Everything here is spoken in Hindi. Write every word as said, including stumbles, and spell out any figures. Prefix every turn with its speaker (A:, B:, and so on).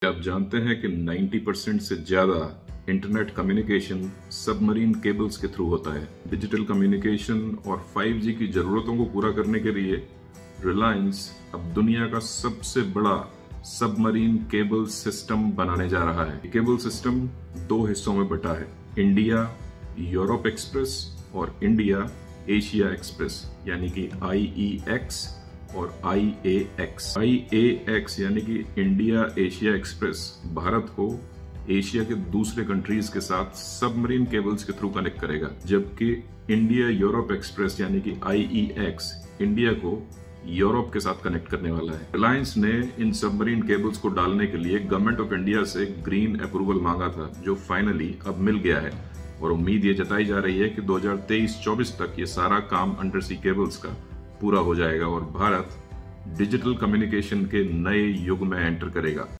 A: आप जानते हैं कि नब्बे परसेंट से ज्यादा इंटरनेट कम्युनिकेशन सबमरीन केबल्स के थ्रू होता है। डिजिटल कम्युनिकेशन और फाइव जी की जरूरतों को पूरा करने के लिए रिलायंस अब दुनिया का सबसे बड़ा सबमरीन केबल सिस्टम बनाने जा रहा है। केबल सिस्टम दो हिस्सों में बटा है, इंडिया यूरोप एक्सप्रेस और इंडिया एशिया एक्सप्रेस, यानी कि आई ई एक्स और आई ए एक्स। आई ए एक्स यानी कि इंडिया एशिया एक्सप्रेस भारत को एशिया के दूसरे कंट्रीज के साथ सबमरीन केबल्स के थ्रू कनेक्ट करेगा, जबकि इंडिया यूरोप एक्सप्रेस यानी कि आई ई एक्स इंडिया को यूरोप के साथ कनेक्ट करने वाला है। रिलायंस ने इन सबमरीन केबल्स को डालने के लिए गवर्नमेंट ऑफ इंडिया से ग्रीन अप्रूवल मांगा था, जो फाइनली अब मिल गया है और उम्मीद ये जताई जा रही है कि दो हज़ार तेईस चौबीस तक ये सारा काम अंडर सी केबल्स का पूरा हो जाएगा और भारत डिजिटल कम्युनिकेशन के नए युग में एंटर करेगा।